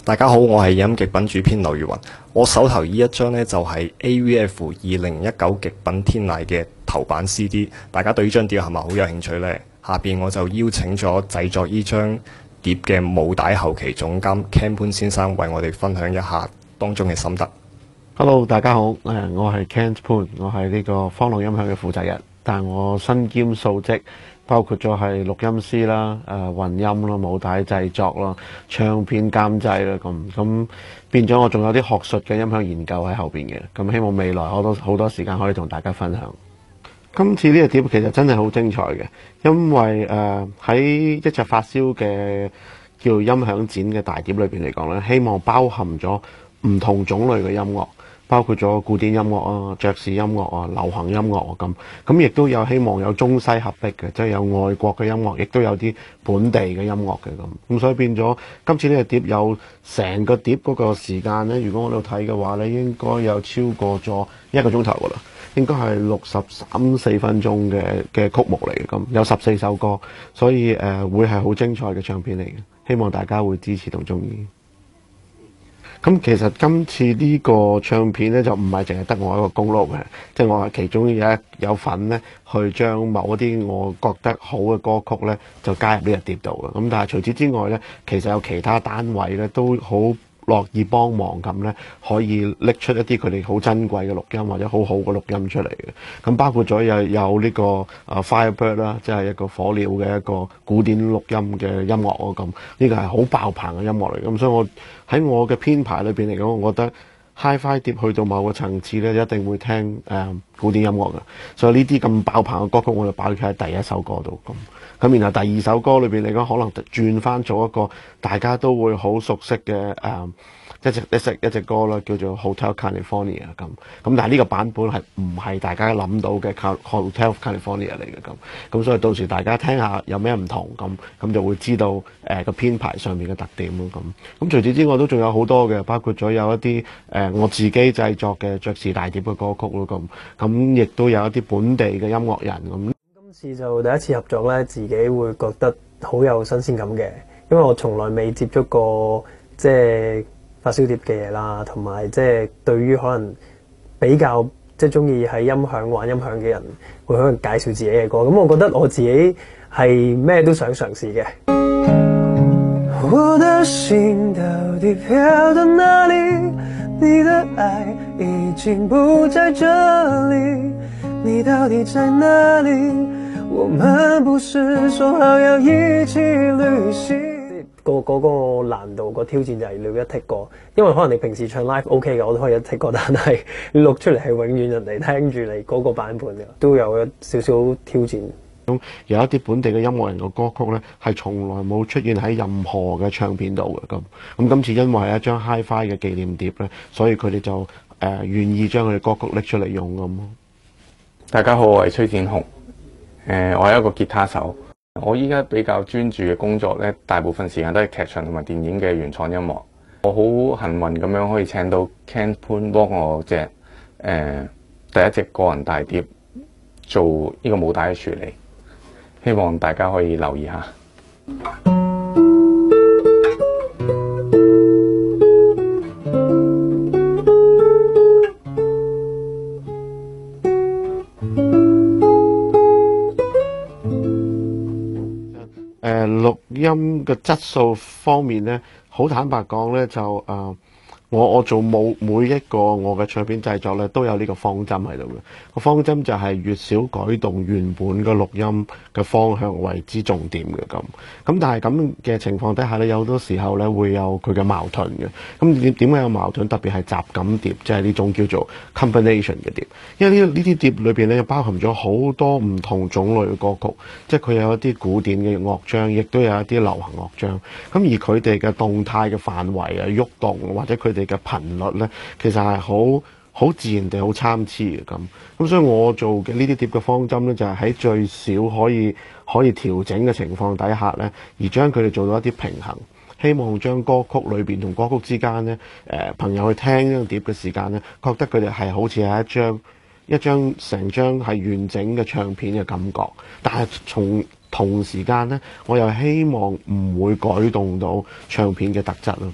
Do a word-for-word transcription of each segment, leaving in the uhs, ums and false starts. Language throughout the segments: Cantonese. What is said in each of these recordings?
大家好，我係飲極品主編劉宇雲。我手頭呢一張呢，就係 A V F 二零一九極品天籟嘅頭版 C D。大家對呢張碟係咪好有興趣呢？下邊我就邀請咗製作呢張碟嘅母帶後期總監 Ken 潘先生為我哋分享一下當中嘅心得。 Hello， 大家好，誒，我係 Ken 潘，我係呢個方龍音響嘅負責人，但我身兼數職，包括咗係錄音師啦、誒混音啦、母帶製作啦、唱片監製啦，咁咁變咗我仲有啲學術嘅音響研究喺後邊嘅，咁希望未來好多好多時間可以同大家分享。今次呢個碟其實真係好精彩嘅，因為誒喺、呃、一隻發燒嘅叫音響展嘅大碟裏邊嚟講咧，希望包含咗唔同種類嘅音樂。包括咗古典音樂啊、爵士音樂啊、流行音樂啊咁，咁亦都有希望有中西合璧嘅，即係有外國嘅音樂，亦都有啲本地嘅音樂嘅咁，咁所以變咗今次呢個碟有成個碟嗰個時間咧，如果我度睇嘅話咧，應該有超過咗一個鐘頭噶啦，應該係六十三四分鐘嘅嘅曲目嚟嘅，咁有十四首歌，所以誒、呃、會係好精彩嘅唱片嚟嘅，希望大家會支持同中意。咁其實今次呢個唱片咧就唔係淨係得我一個功勞嘅，即係我係其中有一有份咧去將某一啲我覺得好嘅歌曲咧就加入呢個碟度嘅。咁但係除此之外咧，其實有其他單位咧都好樂意幫忙咁咧，可以拎出一啲佢哋好珍貴嘅錄音或者好好嘅錄音出嚟嘅。咁包括咗有有呢個啊 Firebird 啦，即係一個火鳥嘅一個古典錄音嘅音樂啊咁。呢個係好爆棚嘅音樂嚟，咁所以我喺我嘅編排裏邊嚟講，我覺得 Hi-Fi 碟去到某個層次咧，一定會聽誒、呃、古典音樂嘅。所以呢啲咁爆棚嘅歌曲，我就擺佢喺第一首歌度咁。咁然後第二首歌裏邊嚟講，可能轉翻做一個大家都會好熟悉嘅誒、呃、一隻一隻一隻歌啦，叫做 Hotel California 咁。咁但係呢個版本係唔係大家諗到嘅 Hotel California 嚟嘅咁。咁所以到時大家聽下有咩唔同咁，咁就會知道誒個、呃、編排上面嘅特點咯咁。咁除此之外都仲有好多嘅，包括咗有一啲誒、呃、我自己製作嘅爵士大碟嘅歌曲咯咁。咁亦都有一啲本地嘅音樂人咁。 今次就第一次合作咧，自己會覺得好有新鮮感嘅，因為我從來未接觸過即係發燒碟嘅嘢啦，同埋即係對於可能比較即係中意喺音響玩音響嘅人，會可能介紹自己嘅歌。咁我覺得我自己係咩都想嘗試嘅。我的心到底飄到哪裡？你的愛已經不在這裡，你到底在哪裡？我們不是說好要一起旅行。個嗰個難度個挑戰就係你要一 take 過，因為可能你平時唱 live OK 嘅，我都可以一 take 過，但係你錄出嚟係永遠人哋聽住你嗰個版本嘅，都有一少少挑戰。 咁有一啲本地嘅音樂人嘅歌曲咧，係從來冇出現喺任何嘅唱片度嘅咁。咁今次因為係一張 Hi-Fi 嘅紀念碟咧，所以佢哋就誒願意將佢哋歌曲拎出嚟用咁。 大家好，我係崔展雄。誒、呃，我係一個吉他手。我依家比較專注嘅工作咧，大部分時間都係劇場同埋電影嘅原創音樂。我好幸運咁樣可以請到 Ken 潘幫我隻誒、呃、第一隻個人大碟做呢個母帶嘅處理，希望大家可以留意下。 誒錄音嘅質素方面咧，好坦白講咧，就誒、呃、我我做冇每一個我嘅唱片製作咧，都有呢個方針喺度嘅。個方針就係越少改動原本嘅錄音嘅方向為之重點嘅咁。咁但係咁嘅情況底下咧，有好多時候咧會有佢嘅矛盾嘅。咁點點解有矛盾？特別係雜錦碟，即係呢種叫做 combination 嘅碟。因為呢呢啲碟裏邊咧包含咗好多唔同種類嘅歌曲，即係佢有一啲古典嘅樂章，亦都有一啲流行樂章。咁而佢哋嘅動態嘅範圍啊、喐動或者佢哋嘅頻率咧，其實係好好自然地好參差嘅咁。咁所以我做嘅呢啲碟嘅方針咧，就係喺最少可以可以調整嘅情況底下咧，而將佢哋做到一啲平衡。希望將歌曲裏邊同歌曲之間咧，誒、呃、朋友去聽呢張碟嘅時間咧，覺得佢哋係好似係一張一張成張係完整嘅唱片嘅感覺。但係從同時間咧，我又希望唔會改動到唱片嘅特質咯咁。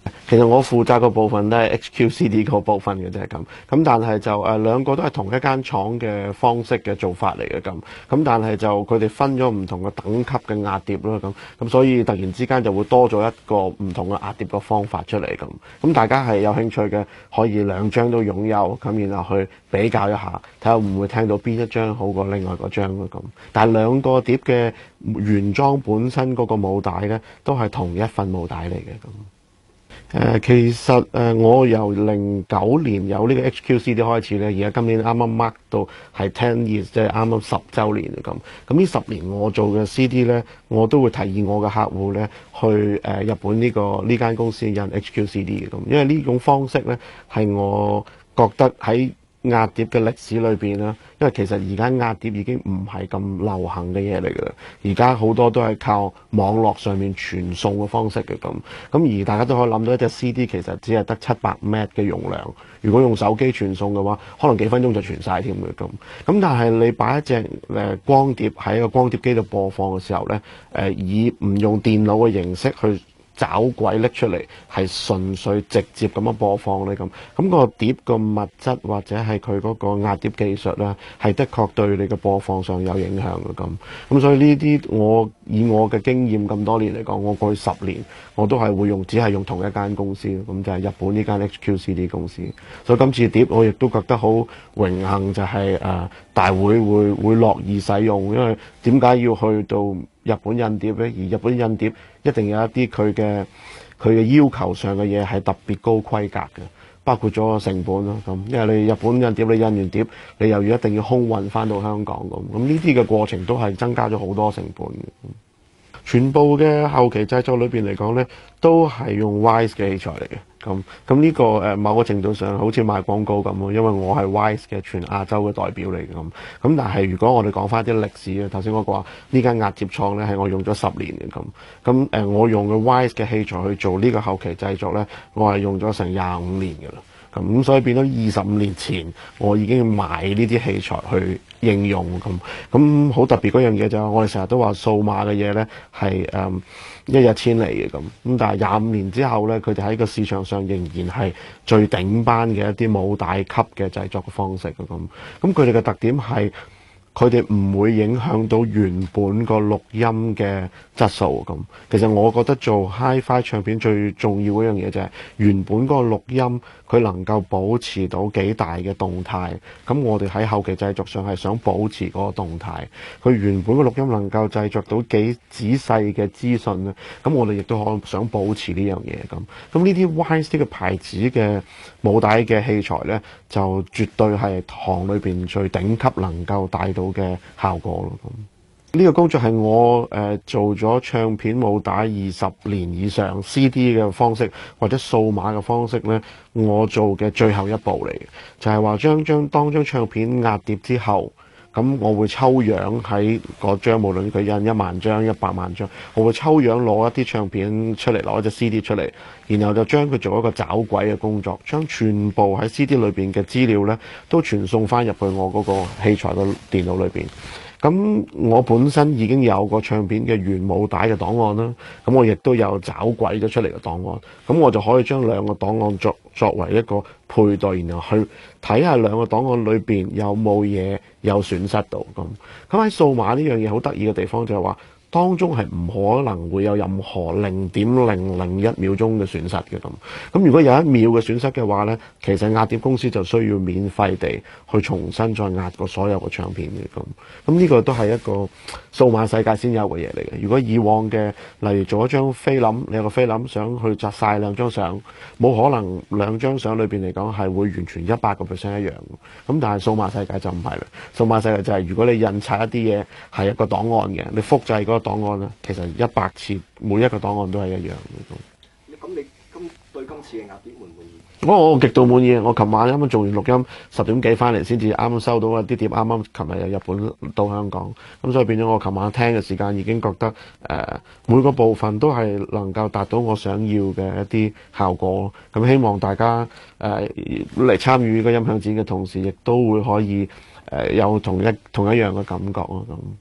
其實我負責個部分都係 H Q C D 嗰部分嘅啫，咁咁但係就誒、呃、兩個都係同一間廠嘅方式嘅做法嚟嘅，咁咁但係就佢哋分咗唔同嘅等級嘅壓碟咯，咁咁所以突然之間就會多咗一個唔同嘅壓碟嘅方法出嚟，咁咁大家係有興趣嘅可以兩張都擁有，咁然後去比較一下，睇下會唔會聽到邊一張好過另外嗰張咯，咁但係兩個碟嘅原裝本身嗰個母帶咧都係同一份母帶嚟嘅，咁。誒、呃、其實誒、呃、我由零九年有呢個 H Q C D 開始咧，而家今年啱啱 mark 到係 ten years，即係啱啱十週年咁。咁呢十年我做嘅 C D 咧，我都會提議我嘅客戶咧去誒、呃、日本呢、這個呢間公司印 H Q C D 嘅咁，因為呢種方式咧係我覺得喺壓碟嘅歷史裏邊啦，因為其實而家壓碟已經唔係咁流行嘅嘢嚟㗎啦，而家好多都係靠網絡上面傳送嘅方式嘅咁，咁而大家都可以諗到一隻 C D 其實只係得七百 M B 嘅容量，如果用手機傳送嘅話，可能幾分鐘就傳晒添嘅咁，咁但係你擺一隻誒光碟喺一個光碟機度播放嘅時候咧，誒以唔用電腦嘅形式去找鬼拎出嚟，係純粹直接咁樣播放咧咁，咁個碟個物質或者係佢嗰個壓碟技術咧，係的確對你嘅播放上有影響嘅咁。咁所以呢啲我以我嘅經驗咁多年嚟講，我過去十年我都係會用，只係用同一間公司，咁就係日本呢間 H Q C D 公司。所以今次碟我亦都覺得好榮幸，就係誒大會會會樂意使用，因為點解要去到日本印碟咧？而日本印碟一定有一啲佢嘅佢嘅要求上嘅嘢係特別高規格嘅，包括咗成本咯咁。因為你日本印碟，你印完碟，你又要一定要空運翻到香港咁，咁呢啲嘅過程都係增加咗好多成本嘅。全部嘅後期製作裏邊嚟講咧，都係用 Wise 嘅器材嚟嘅。咁咁呢個誒某個程度上好似賣廣告咁咯，因為我係 Wise 嘅全亞洲嘅代表嚟嘅咁。咁但係如果我哋講翻啲歷史啊，頭先我話呢間壓碟廠咧係我用咗十年嘅咁。咁誒我用嘅 Wise 嘅器材去做呢個後期製作咧，我係用咗成廿五年嘅啦。咁所以變咗二十五年前，我已經買呢啲器材去應用咁。咁好特別嗰樣嘢就係我哋成日都話數碼嘅嘢咧係誒一日千里嘅咁。咁但係廿五年之後咧，佢哋喺個市場上仍然係最頂班嘅一啲母帶級嘅製作嘅方式嘅咁。咁佢哋嘅特點係佢哋唔會影響到原本個錄音嘅質素咁。其實我覺得做 Hi-Fi 唱片最重要嗰樣嘢就係原本嗰個錄音佢能夠保持到幾大嘅動態。咁我哋喺後期製作上係想保持嗰個動態。佢原本嘅錄音能夠製作到幾仔細嘅資訊咧，咁我哋亦都可能想保持呢樣嘢咁。咁呢啲 Wise 嘅牌子嘅母帶嘅器材咧，就絕對係行裏邊最頂級能夠帶到嘅效果咯。咁呢個工作係我誒、呃、做咗唱片母帶二十年以上 C D 嘅方式或者數碼嘅方式咧，我做嘅最後一步嚟嘅，就係話將將當張唱片壓碟之後，咁我會抽樣喺嗰張，無論佢印一萬張、一百萬張，我會抽樣攞一啲唱片出嚟，攞一隻 C D 出嚟，然後就將佢做一個找軌嘅工作，將全部喺 C D 裏邊嘅資料咧都傳送翻入去我嗰個器材嘅電腦裏邊。咁我本身已經有個唱片嘅原母帶嘅檔案啦，咁我亦都有找軌咗出嚟嘅檔案，咁我就可以將兩個檔案作作為一個配對，然後去睇下兩個檔案裏邊有冇嘢有損失到咁。咁喺數碼呢樣嘢好得意嘅地方就係話，當中係唔可能會有任何零點零零一秒鐘嘅損失嘅咁。咁如果有一秒嘅損失嘅話呢，其實壓碟公司就需要免費地去重新再壓過所有嘅唱片嘅咁。咁呢個都係一個數碼世界先有嘅嘢嚟嘅。如果以往嘅，例如做一張菲林，你有個菲林想去摘晒兩張相，冇可能兩張相裏邊嚟講係會完全一百個 percent 一樣。咁但係數碼世界就唔係啦。數碼世界就係如果你印刷一啲嘢係一個檔案嘅，你複製嗰個檔案咧，其實一百次每一個檔案都係一樣嘅。 咁你今對今次嘅壓碟滿唔滿意？ 我我極度滿意。我琴晚啱啱做完錄音，十點幾翻嚟先至啱啱收到一啲碟，啱啱琴日由日本到香港，咁所以變咗我琴晚聽嘅時間已經覺得誒、呃、每個部分都係能夠達到我想要嘅一啲效果。咁希望大家誒嚟參與呢個音響展嘅同時，亦都會可以誒、呃、有同一同一樣嘅感覺咯咁。